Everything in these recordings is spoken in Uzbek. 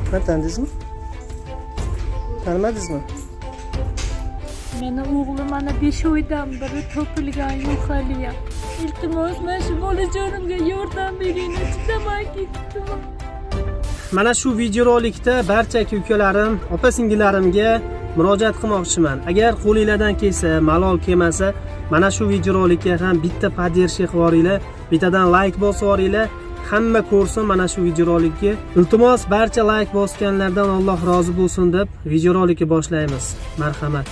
Ben tanıdınızmı? Tanımadınızmı? Meni o'g'lim mana 5 oydan beri topilgan yo'qolgan. Iltimos, men shu bolajonimga yordam bering, chidamay ketdim. Mana shu videorolikda barcha aka-ukalarim, opa-singillarimga murojaat qilmoqchiman. Agar qo'lingizdan kelsa, malol kelmasa, mana shu videorolikka ham bitta podдержка qilib yuboringlar, bittadan like bosib yuboringlar. Hamma ko'rsin mana shu videorolikni. Iltimos, barcha like bosganlardan Alloh rozi bo'lsin deb videorolikni boshlaymiz. Marhamat.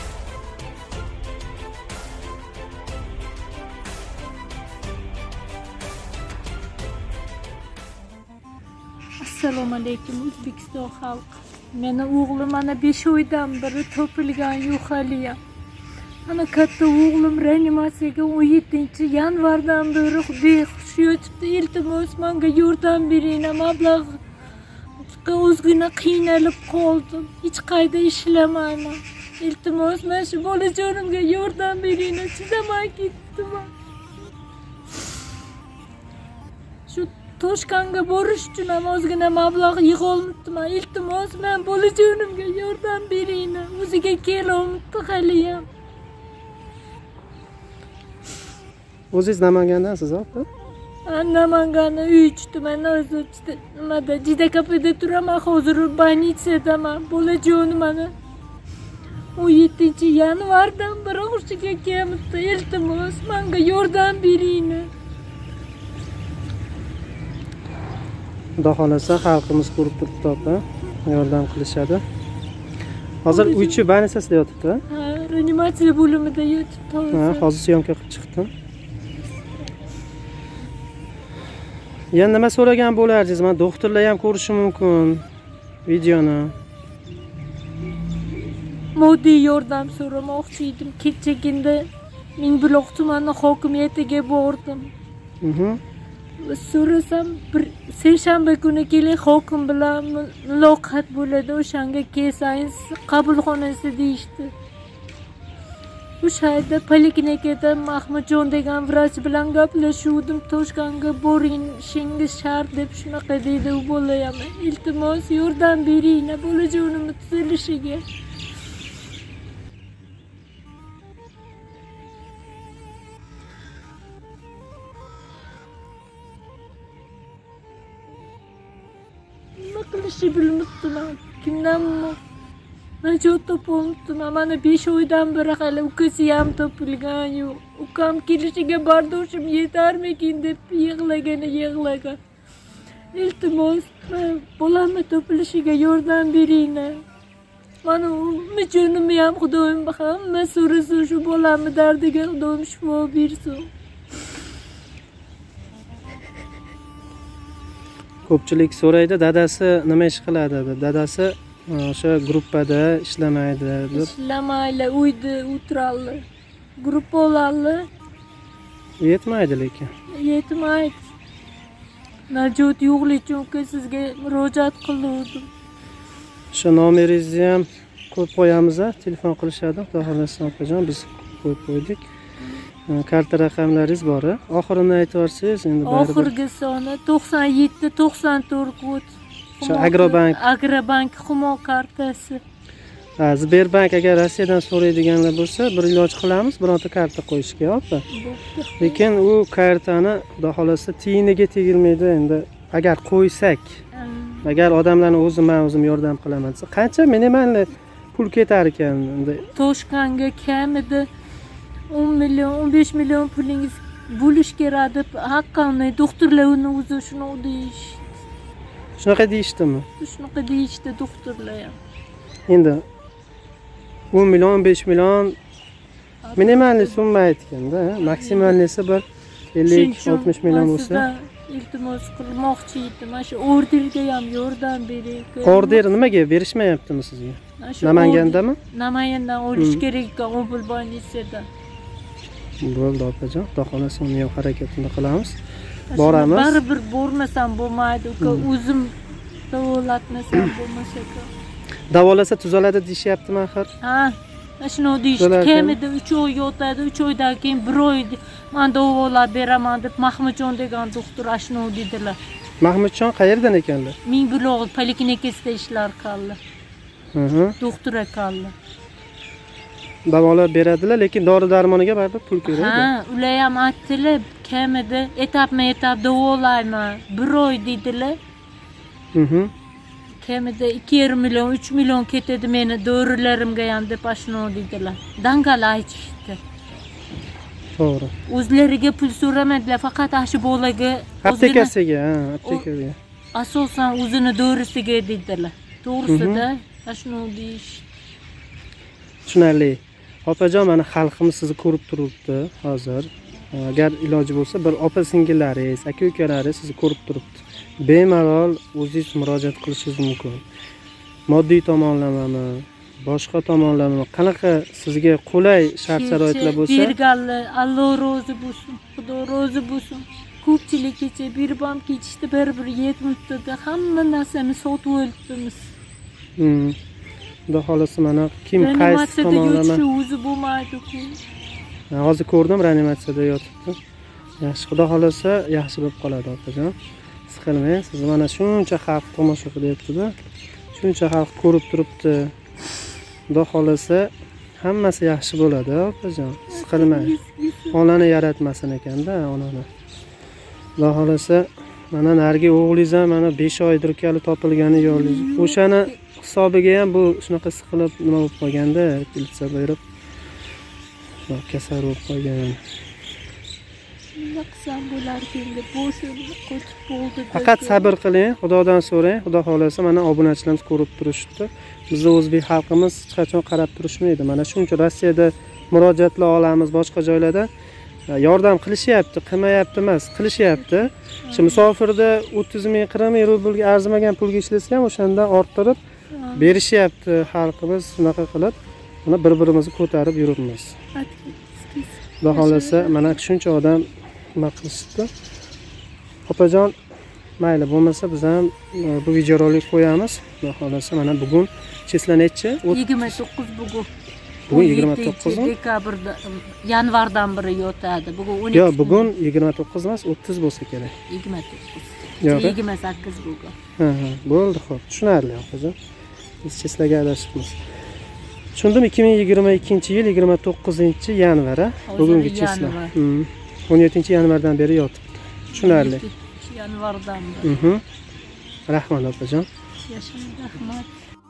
Assalomu alaykum O'zbekiston xalqi. Meni o'g'lim mana 5 oydan beri topilgan yo'qolgan. Ana katta o'g'lim reanimatsiyaga 17-yanvardan beri behush yotibdi. Iltimos, menga yordam bering, mablag' o'zgina qiynalib qoldim. Hech qayda ishlamayman. Iltimos, men shu bolajonimga yordam bering, chidamay ketdim. Shu Toshkentga borish uchun ham ozgina mablag' yig'a olmabman. Iltimos, men bolajonimga yordam bering. O'ziga kela olmabdi hali ham. O'zingiz Namangandansiz, opa? Namanganni 3 tuman hozirda nimada Jidakapida turaman, hozir больницadaman. Bolajonim mana 17-yanvardan beri hushiga kelmabdi. Iltimos, menga yordam bering. Xudo xolasa xalqimiz ko'rib turibdi, opa. Yordam qilishadi. Hozir uychi больницасida yotibdi. Ha, reanimatsiya bo'limida yotibdi. Ha, hozir syomka qilib chiqdim. Yana nima so'ragan bo'lardingiz? Men doktorlar ham ko'rishi mumkin videoni. Moddiy yordam so'ramoqchi edim. Kechagina Mingbuloq tumani hokimiyatiga bordim. So'rasam, bir seshanba kuni keling hokim bilan muloqot bo'ladi, o'shanga kelsangiz qabulxonasi deyishdi. O'sha yerda poliklinikada Mahmudjon degan vrach bilan gaplashuvdim. Toshkentga boring, ishingiz shart deb shunaqa dedi u bola ham. Iltimos, yordam bering bolajonimni tuzilishiga. Nima qilishni bilmabman. Kimdan najot topolmabman. Mana 5 oydan beri hali ukasi ham topilgan yo'q. Ukam kelishiga bardoshim yetarmikin deb yig'lagan. Iltimos, bolamni topilishiga yordam bering. Mana umidjonimni ham Xudoyim hamma so'rasin, shu bolamni dardiga Xudoyim shifo bersin. Ko'pchilik so'raydi, dadasi nima ish qiladi deb. Dadasi o'sha gruppada ishlamaydi deb. Ishlamaydi, uyda o'tiradi. Gruppalarni yetmaydi lekin. Yetmaydi. Najot yo'qligi uchun sizga murojaat qildim. Shu nomeringizni ham qo'yib qo'yamiz, telefon qilishadi. Xudo xolasa opajon, biz qo'yib qo'ydik. Karta raqamlaringiz bor. Oxirini aytib yuborsangiz, endi baribir. Oxirgi soni 97-94 kod. Shu Agrobank Humo kartasi. Sberbank agar Rossiyadan so'raydiganlar bo'lsa, bir iloj qilamiz, bironta karta qo'yishga, opa. Lekin u kartani Xudo xolasa tiyiniga tegilmaydi. Endi agar qo'ysak, agar odamlarni o'zim yordam qilaman desa, qancha minimal pul ketar ekan endi? Toshkentga kamida 10 million, 15 million pulingiz bo'lish kerak deb haqqani doktorlar uni o'zi shuni deyishdi. Shunaqa deyishdimi? Shunaqa deyishdi doktorlar ham. Endi 10 million, 15 million minimal summa aytganda, maksimalnisi bir 50-60 million bo'lsa. Iltimos qilmoqchi edim. Mana shu orderga ham yordam bering. Order nimaga berishmayaptimi sizga? Namangandami? Namangandan olish kerak ekan, Obul больницаdan. Bo'ldi opajon, Xudo xolasa uni ham harakatini qilamiz. Boramiz. Baribir bormasam bo'lmaydi, uka. O'zim davolatmasam bo'lmas ekan. Davolasa tuzaladi deyishyaptimi axir? Ha, shuni deyishdi. Kamida 3 oy yotadi, 3 oydan keyin 1 oy men davolab beraman deb Mahmudjon degan doktor shuni dedilar. Mahmudjon qayerdan ekanlar? Mingbuloq poliklinikasida ishlar qildi. Doktor ekanlar. Davolab beradilar, lekin dori-darmoniga baribir pul kerak. Ha, ular ham aytdilar, kamida etapma-etap davolayman. 1 oy dedilar. Kamida 2,5 million, 3 million ketadi meni dorilarimga ham deb ashno dedilar. Dangal aytishdi. To'g'ri. O'zlariga pul so'ramadilar, faqat ashi bolaga, aptekasiga, aptekaga. Asosan o'zini dorisiga dedilar. To'g'risida ashno deyish. Tushunarli. Opajon, mana xalqimiz sizni ko'rib turibdi hozir. Agar iloji bo'lsa, bir opa-singillaringiz, aka-ukalaringiz sizni ko'rib turibdi. Bemalol o'zingiz murojaat qilishingiz mumkin. Moddiy tomonlamami, boshqa tomonlamami, qanaqa sizga qulay shart-sharoitlar bo'lsa, berganlar, Alloh rozi bo'lsin, Xudo rozi bo'lsin. Ko'pchilik kecha berib ham ketishdi, baribir yetmadi. Hamma narsani sotib o'libmiz. Xudo xolasa mana kim qaysi tomonlama o'zi bo'lmaydi-ku. Hozir ko'rdim, reanimatsiyada yotibdi. Yaxshi, Xudo xolasa yaxshi bo'lib qoladi, opajon. Siqilmang, siz mana shuncha xalq tomosha qilyapti-da. Shuncha xalq ko'rib turibdi. Xudo xolasa hammasi yaxshi bo'ladi, opajon. Siqilmang. Onani yaratmasin ekanda, onani. Xudo xolasa mana narigi o'g'lingiz ham mana 5 oydir kali topilgani yo'lingiz. O'shani hisobiga ham bu shunaqa siqilib nima bo'lib qolganda, pilitsa berib kasal bo'lib qolgan. Nima qilsam bo'larkin deb bo'shini qo'chib bo'ldi. Faqat sabr qiling, Xudodan so'rang. Xudo xolasa mana obunachilarimiz ko'rib turishdi. Bizning o'zbek xalqimiz hech qachon qarab turishmaydi. Mana shuncha Rossiyada murojaatlar olamiz, boshqa joylarda yordam qilishyapti, qilmayapti emas, qilishyapti. Shu musofirda 30 ming, 40 ming rublga arzimagan pulga ishlasa ham o'shandan orttirib berishyapti xalqimiz shunaqa qilib. Mana bir-birimizni ko'tarib yuribmiz. Xudo xolasa mana shuncha odam nima qilishdi. Opajon, mayli bo'lmasa biz ham bu videorolik qo'yamiz. Xudo xolasa mana bugun chesla necha? 29 bugun. Bugun 29 dekabrda, yanvardan biri yotadi. Bugun 12. Yo'q, bugun 29 emas, 30 bo'lsa kerak. 29. Yo'q, 28 bugun. Bo'ldi, xo'p. Tushunarli, opajon. Biz cheslaga adashibmiz. Tushundim, 2022-yil 29-yanvar, bugungi chesla. 17-yanvardan beri yotibdi. Tushunarli. 17-yanvardan beri. Rahmat, opajon. Yashang, rahmat.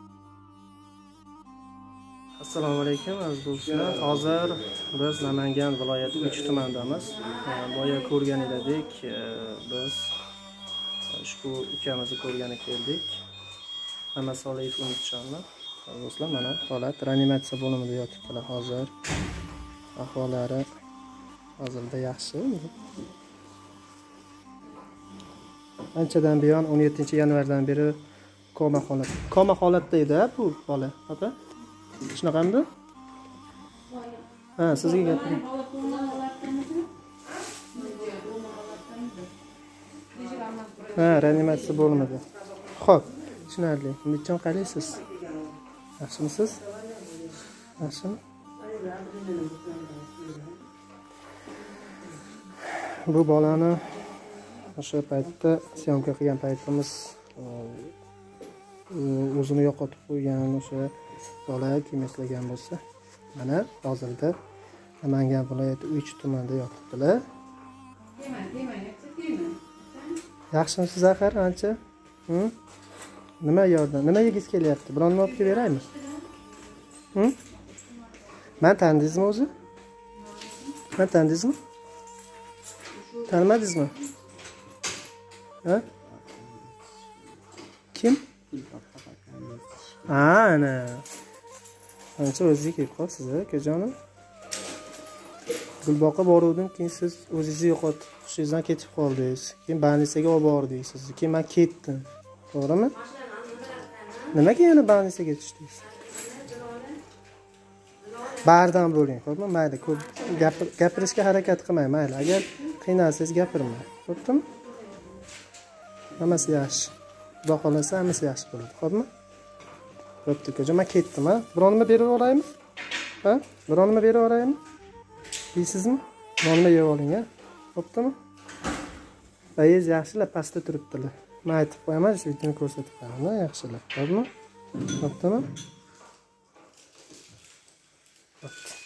Assalomu alaykum aziz do'stlar. Hozir biz Namangan viloyati Uch tumanidamiz. Boya ko'rgan edik, biz ushbu ukamizni ko'rgani keldik. Amasolov Umidjonlar. Do'stlar, mana holat reanimatsiya bo'limida yotibdilar hozir. Ahvollari hozirda yaxshi. Anchadan buyon 17-yanvardan beri koma holatda edi bu bola, opa. Shunaqamdi? Ha, sizga gapiring. Ha, reanimatsiya bo'limida. Xo'p, tushunarli. Umidjon, qalaysiz? Yaxshimisiz? Yaxshimi? Bu bolani o'sha paytda syomka qilgan paytimiz o'zini yo'qotib qo'ygan o'sha bola kim eslagan bo'lsa, mana hozirda Namangan viloyati Uch tumanida yotibdilar. Yaxshimisiz axir, ancha? Nima yordam? Nima yegiz kelyapti? Biron nima olib kelib beraymi? Men tanidingizmi o'zi? Men tanidingizmi? Tanimadingizmi? Ha? Kim? Ana. Ancha o'ziga kelib qolsiz, akajonim. Gulboqqa boruvdim, keyin siz o'zingizni yo'qotib, hushingizdan ketib qoldingiz. Keyin больницаga olib bordingiz siz. Keyin men ketdim. To'g'rimi? Nimaga yana больницаga tushdingiz? Bardam bo'ling, xo'pmi? Mayli, ko'p gapirishga harakat qilmang, mayli. Agar qiynalsangiz gapirmang. Xo'pmi? Hammasi yaxshi. Xudo xolasa hammasi yaxshi bo'ladi, xo'pmi? Bo'pti, akajon, men ketdim, ha? Biron nima berib olaymi? Ha? Biron nima berib olaymi? Deysizmi? Biron nima yeb oling, ha? Bo'ptimi? Bayiz yaxshilar, pastda turibdilar. Men aytib qo'yaman, shu videoni ko'rsatib qo'yaman, yaxshilab. Bo'pmi? Bo'ptimi? Bo'pti.